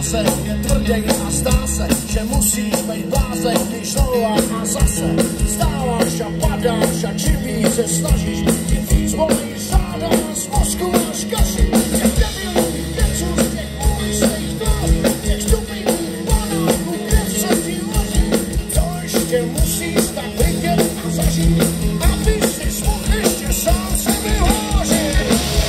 se, je tvrdý a zdá se, že musíš být blázen, když znova a zase stáváš a padáš a čím víc se snažíš, tím víc volíš záda z mozku až kaši. Těch debilních věců z těch uličných dvor, těch stupidních panáků, krev se ti loží, co ještě musíš tak vidět a zažít, aby si mohl ještě sám se vyhořit.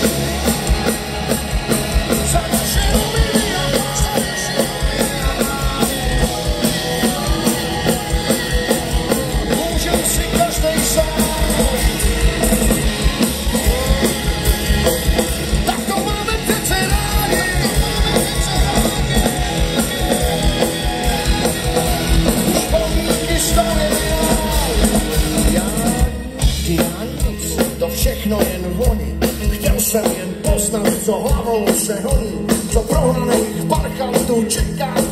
Všechno jen voní, chtěl jsem jen poznat, co hlavou se honí, co prohraných parchantů čeká